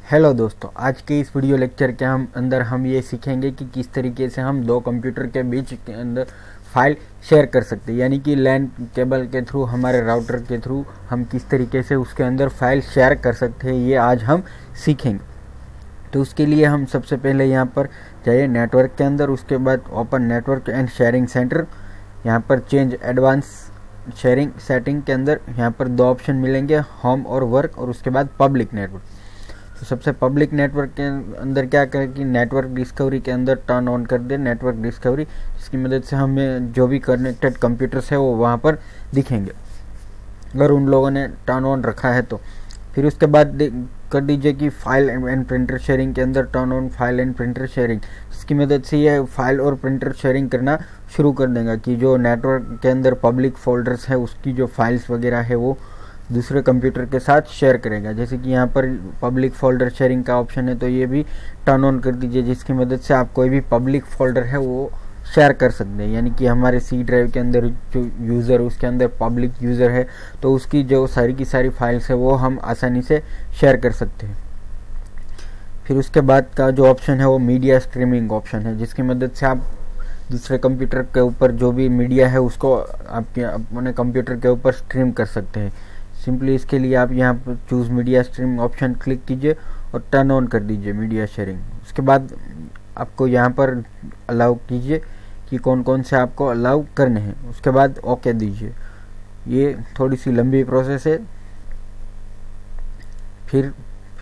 Hello दोस्तों, आज के इस वीडियो लेक्चर के अंदर हम ये सीखेंगे कि किस तरीके से हम दो कंप्यूटर के बीच के अंदर फाइल शेयर कर सकते हैं। यानी कि लैन केबल के थ्रू, हमारे राउटर के थ्रू हम किस तरीके से उसके अंदर फाइल शेयर कर सकते हैं, ये आज हम सीखेंगे। तो उसके लिए हम सबसे पहले यहाँ पर जाइए नेटवर्क के अंदर, उसके बाद open network and sharing centre. यहाँ पर चेंज एडवांस शेयरिंग सेटिंग के अंदर यहाँ पर दो ऑप्शन मिलेंगे, होम और वर्क, और उसके बाद पब्लिक नेटवर्क। तो सबसे पब्लिक नेटवर्क के अंदर क्या करें कि नेटवर्क डिस्कवरी के अंदर टर्न ऑन कर दे नेटवर्क डिस्कवरी, जिसकी मदद से हमें जो भी कनेक्टेड कंप्यूटर्स है वो वहाँ पर दिखेंगे, अगर उन लोगों ने टर्न ऑन रखा है तो। फिर उसके बाद कर दीजिए कि फाइल एंड प्रिंटर शेयरिंग के अंदर turn on file and printer sharing, जिसकी मदद से ये फाइल और प्रिंटर शेयरिंग करना शुरू कर देगा कि जो नेटवर्क के अंदर पब्लिक फोल्डर्स है उसकी जो फाइल्स वगैरह है वो दूसरे कंप्यूटर के साथ शेयर करेगा। जैसे कि यहाँ पर पब्लिक फोल्डर शेयरिंग का ऑप्शन है, तो ये भी टर्न ऑन कर दीजिए, जिसकी मदद से आप कोई भी पब्लिक फोल्डर है वो शेयर कर सकते हैं। यानी कि हमारे सी ड्राइव के अंदर जो यूज़र, उसके अंदर पब्लिक यूज़र है, तो उसकी जो सारी की सारी फाइल्स है वो हम आसानी से शेयर कर सकते हैं। फिर उसके बाद का जो ऑप्शन है वो मीडिया स्ट्रीमिंग ऑप्शन है, जिसकी मदद से आप दूसरे कंप्यूटर के ऊपर जो भी मीडिया है उसको आपके अपने कंप्यूटर के ऊपर स्ट्रीम कर सकते हैं। सिंपली इसके लिए आप यहाँ पर choose media stream option click कीजिए और टर्न ऑन कर दीजिए मीडिया शेयरिंग। उसके बाद आपको यहाँ पर अलाउ कीजिए कि कौन कौन से आपको अलाउ करने हैं, उसके बाद ओके दीजिए। ये थोड़ी सी लंबी प्रोसेस है। फिर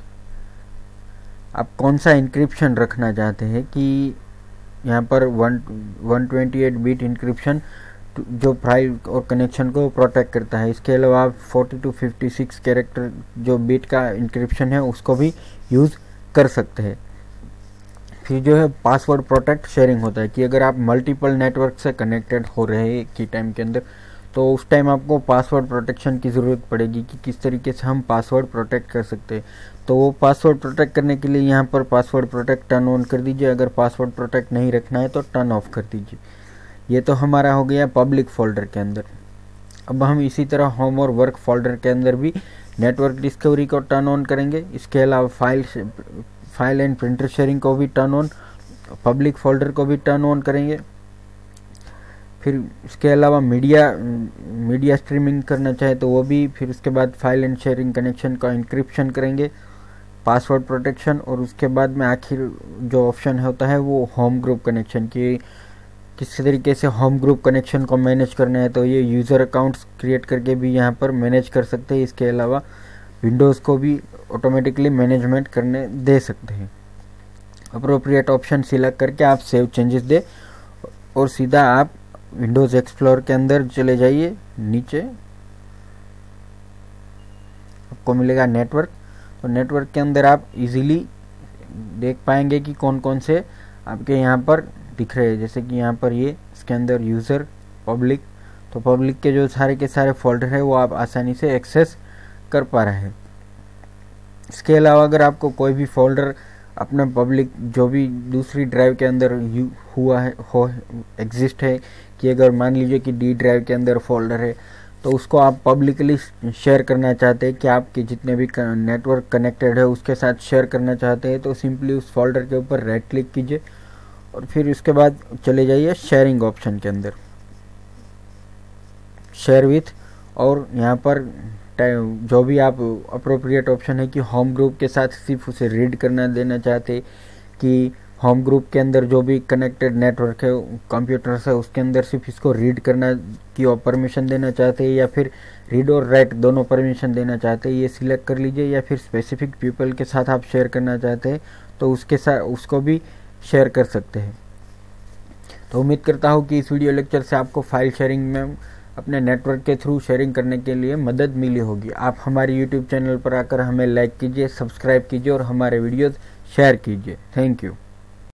आप कौन सा इंक्रिप्शन रखना चाहते हैं कि यहाँ पर 128 बिट इंक्रिप्शन जो फाइल और कनेक्शन को प्रोटेक्ट करता है। इसके अलावा आप 40 to 56 कैरेक्टर जो बिट का इंक्रिप्शन है उसको भी यूज़ कर सकते हैं। फिर जो है पासवर्ड प्रोटेक्ट शेयरिंग होता है कि अगर आप मल्टीपल नेटवर्क से कनेक्टेड हो रहे हैं की टाइम के अंदर, तो उस टाइम आपको पासवर्ड प्रोटेक्शन की ज़रूरत पड़ेगी कि किस तरीके से हम पासवर्ड प्रोटेक्ट कर सकते हैं। तो वो पासवर्ड प्रोटेक्ट करने के लिए यहाँ पर पासवर्ड प्रोटेक्ट टर्न ऑन कर दीजिए, अगर पासवर्ड प्रोटेक्ट नहीं रखना है तो टर्न ऑफ कर दीजिए। ये तो हमारा हो गया पब्लिक फोल्डर के अंदर। अब हम इसी तरह होम और वर्क फोल्डर के अंदर भी नेटवर्क डिस्कवरी को टर्न ऑन करेंगे। इसके अलावा फाइल एंड प्रिंटर शेयरिंग को भी टर्न ऑन, पब्लिक फोल्डर को भी टर्न ऑन करेंगे। फिर इसके अलावा मीडिया स्ट्रीमिंग करना चाहे तो वो भी। फिर उसके बाद फाइल एंड शेयरिंग कनेक्शन का इंक्रिप्शन करेंगे, पासवर्ड प्रोटेक्शन, और उसके बाद में आखिर जो ऑप्शन होता है वो होम ग्रुप कनेक्शन की किस तरीके से होम ग्रुप कनेक्शन को मैनेज करना है, तो ये यूज़र अकाउंट्स क्रिएट करके भी यहाँ पर मैनेज कर सकते हैं। इसके अलावा विंडोज़ को भी ऑटोमेटिकली मैनेजमेंट करने दे सकते हैं। अप्रोप्रिएट ऑप्शन सिलेक्ट करके आप सेव चेंजेस दे और सीधा आप विंडोज़ एक्सप्लोर के अंदर चले जाइए। नीचे आपको मिलेगा नेटवर्क, तो नेटवर्क के अंदर आप इजीली देख पाएंगे कि कौन कौन से आपके यहाँ पर दिख रहे हैं। जैसे कि यहाँ पर ये इसके अंदर यूज़र, पब्लिक, तो पब्लिक के जो सारे के सारे फोल्डर है वो आप आसानी से एक्सेस कर पा रहे हैं। इसके अलावा अगर आपको कोई भी फोल्डर अपना पब्लिक जो भी दूसरी ड्राइव के अंदर एग्जिस्ट है, कि अगर मान लीजिए कि डी ड्राइव के अंदर फोल्डर है, तो उसको आप पब्लिकली शेयर करना चाहते हैं कि आपके जितने भी नेटवर्क कनेक्टेड है उसके साथ शेयर करना चाहते हैं, तो सिंपली उस फोल्डर के ऊपर राइट क्लिक कीजिए और फिर उसके बाद चले जाइए शेयरिंग ऑप्शन के अंदर, शेयर विथ, और यहाँ पर जो भी आप अप्रोप्रिएट ऑप्शन है कि होम ग्रुप के साथ सिर्फ उसे रीड करना देना चाहते, कि होम ग्रुप के अंदर जो भी कनेक्टेड नेटवर्क है कंप्यूटर्स है उसके अंदर सिर्फ इसको रीड करना की परमिशन देना चाहते हैं, या फिर रीड और राइट दोनों परमिशन देना चाहते हैं, ये सिलेक्ट कर लीजिए। या फिर स्पेसिफिक पीपल के साथ आप शेयर करना चाहते हैं तो उसके साथ उसको भी शेयर कर सकते हैं। तो उम्मीद करता हूँ कि इस वीडियो लेक्चर से आपको फाइल शेयरिंग में अपने नेटवर्क के थ्रू शेयरिंग करने के लिए मदद मिली होगी। आप हमारे यूट्यूब चैनल पर आकर हमें लाइक कीजिए, सब्सक्राइब कीजिए और हमारे वीडियोज़ शेयर कीजिए। Thank you.